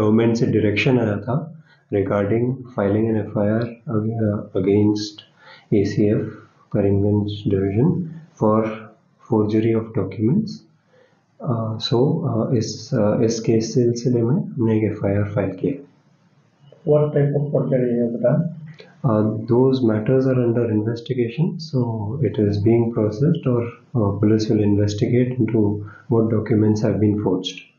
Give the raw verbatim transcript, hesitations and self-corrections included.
Government से direction आया था regarding filing an F I R uh, against A C F Karimganj division for forgery of documents. uh, so uh, इस uh, इस case सिलसिले में हमने एक F I R फाइल किया. What type of forgery you have done? Uh, those matters are under investigation, so it is being processed, or uh, police will investigate into what documents have been forged.